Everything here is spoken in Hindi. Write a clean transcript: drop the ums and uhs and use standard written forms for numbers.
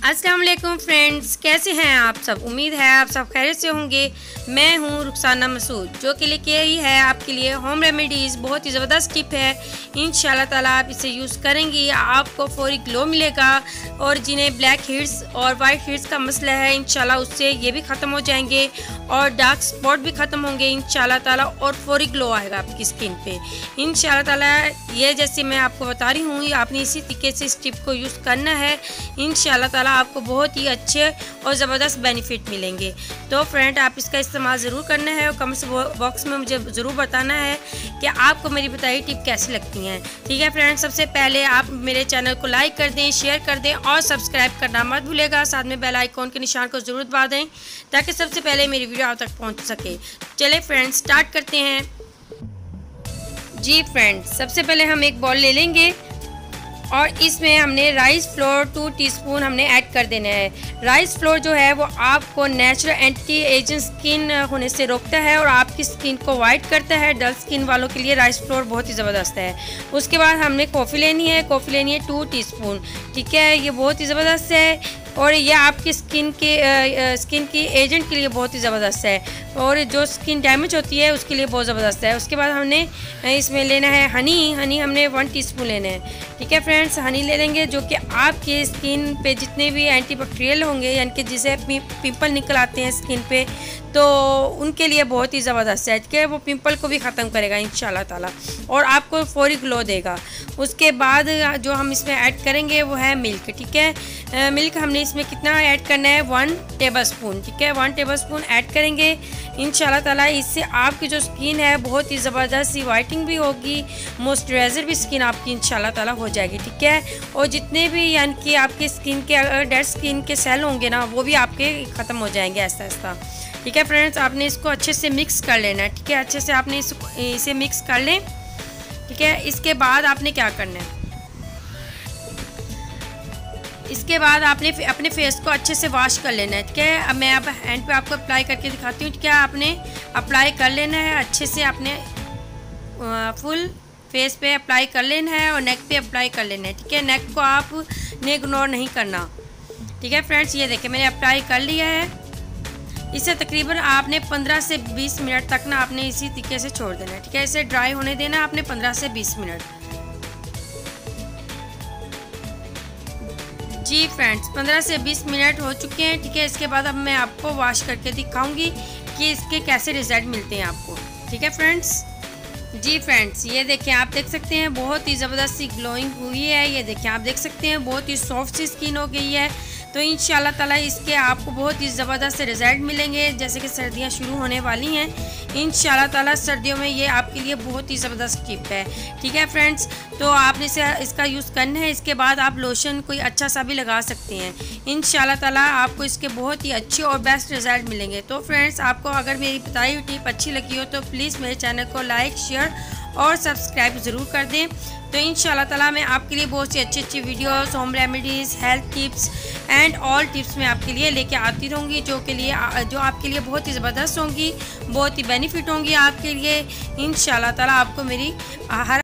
अस्सलाम वालेकुम फ्रेंड्स, कैसे हैं आप सब। उम्मीद है आप सब खैरियत से होंगे। मैं हूं रुखसाना मसूद, जो कि लेके आई है आपके लिए होम रेमेडीज़। बहुत ही ज़बरदस्त टिप है, इंशाल्लाह ताला आप इसे यूज़ करेंगी आपको फौरी ग्लो मिलेगा। और जिन्हें ब्लैक हेड्स और वाइट हेड्स का मसला है, इंशाल्लाह उससे ये भी ख़त्म हो जाएंगे और डार्क स्पॉट भी ख़त्म होंगे इंशाल्लाह ताला, और फौरी ग्लो आएगा आपकी स्किन पे इंशाल्लाह ताला। ये जैसे मैं आपको बता रही हूँ, आपने इसी तरीके से इस टिप को यूज़ करना है। इंशाल्लाह ताला आपको बहुत ही अच्छे और ज़बरदस्त बेनिफिट मिलेंगे। तो फ्रेंड, आप इसका इस्तेमाल ज़रूर करना है और कमेंट्स बॉक्स में मुझे ज़रूर बताना है कि आपको मेरी बताई टिप कैसी लगती हैं। ठीक है फ्रेंड, सबसे पहले आप मेरे चैनल को लाइक कर दें, शेयर कर दें और सब्सक्राइब करना मत भूलेगा। साथ में बेल आइकॉन के निशान को ज़रूर दबा दें ताकि सबसे पहले मेरी वीडियो आप तक पहुँच सके। चलिए फ्रेंड, स्टार्ट करते हैं। जी फ्रेंड, सबसे पहले हम एक बॉल ले लेंगे और इसमें हमने राइस फ्लोर 2 टीस्पून हमने ऐड कर देना है। राइस फ्लोर जो है वो आपको नेचुरल एंटी एजिंग स्किन होने से रोकता है और आपकी स्किन को वाइट करता है। डल स्किन वालों के लिए राइस फ्लोर बहुत ही ज़बरदस्त है। उसके बाद हमने कॉफ़ी लेनी है 2 टीस्पून। ठीक है, ये बहुत ही ज़बरदस्त है और ये आपकी स्किन की एजेंट के लिए बहुत ही ज़बरदस्त है और जो स्किन डैमेज होती है उसके लिए बहुत ज़बरदस्त है। उसके बाद हमने इसमें लेना है हनी हमने 1 टीस्पून लेना है। ठीक है फ्रेंड्स, हनी ले लेंगे जो कि आपके स्किन पे जितने भी एंटीबैक्टीरियल होंगे, यानी कि जिसे पिंपल निकल आते हैं स्किन पे, तो उनके लिए बहुत ही ज़बरदस्त है कि वो पिंपल को भी ख़त्म करेगा इंशाल्लाह ताला और आपको फौरी ग्लो देगा। उसके बाद जो हम इसमें ऐड करेंगे वो है मिल्क। ठीक है, मिल्क हमने इसमें कितना ऐड करना है 1 टेबलस्पून। ठीक है, 1 टेबलस्पून ऐड करेंगे इंशाल्लाह ताला। इससे आपकी जो स्किन है बहुत ही ज़बरदस्त सी वाइटिंग भी होगी, मॉइस्चराइज़र भी स्किन आपकी इंशाल्लाह ताला हो जाएगी। ठीक है, और जितने भी यानी कि आपकी स्किन के अगर डेड स्किन के सेल होंगे ना, वो भी आपके ख़त्म हो जाएंगे ऐसा ऐसा। ठीक है फ्रेंड्स, आपने इसको अच्छे से मिक्स कर लेना है। ठीक है, अच्छे से आपने इसे मिक्स कर लें। ठीक है, इसके बाद आपने क्या करना है, इसके बाद आपने अपने फेस को अच्छे से वॉश कर लेना है। ठीक है, अब मैं अब हैंड पे आपको अप्लाई करके दिखाती हूँ। ठीक है, आपने अप्लाई कर लेना है अच्छे से, आपने फुल फेस पे अप्लाई कर लेना है और नेक पे अप्लाई कर लेना है। ठीक है, नेक को आपने इग्नोर नहीं करना। ठीक है फ्रेंड्स, ये देखिए मैंने अप्लाई कर लिया है। इसे तकरीबन आपने 15 से 20 मिनट तक ना आपने इसी तरीके से छोड़ देना है। ठीक है, इसे ड्राई होने देना है आपने 15 से 20 मिनट। जी फ्रेंड्स, 15 से 20 मिनट हो चुके हैं। ठीक है, इसके बाद अब मैं आपको वॉश करके दिखाऊंगी कि इसके कैसे रिजल्ट मिलते हैं आपको। ठीक है फ्रेंड्स, जी फ्रेंड्स, ये देखें, आप देख सकते हैं बहुत ही ज़बरदस्त सी ग्लोइंग हुई है। ये देखें, आप देख सकते हैं बहुत ही सॉफ्ट सी स्किन हो गई है। तो इंशाल्लाह ताला इसके आपको बहुत ही ज़बरदस्त से रिज़ल्ट मिलेंगे। जैसे कि सर्दियां शुरू होने वाली हैं, इंशाल्लाह ताला सर्दियों में ये आपके लिए बहुत ही ज़बरदस्त टिप है। ठीक है फ्रेंड्स, तो आपने इसका यूज़ करना है। इसके बाद आप लोशन कोई अच्छा सा भी लगा सकते हैं। इंशाल्लाह ताला आपको इसके बहुत ही अच्छे और बेस्ट रिज़ल्ट मिलेंगे। तो फ्रेंड्स, आपको अगर मेरी बताई हुई टिप अच्छी लगी हो तो प्लीज़ मेरे चैनल को लाइक, शेयर और सब्सक्राइब ज़रूर कर दें। तो इंशाल्लाह ताला मैं आपके लिए बहुत सी अच्छी अच्छी videos, home remedies, health tips and all tips मैं आपके लिए लेके आती रहूँगी, जो आपके लिए बहुत ही ज़बरदस्त होंगी, बहुत ही बेनिफिट होंगी आपके लिए। इंशाल्लाह ताला आपको मेरी हर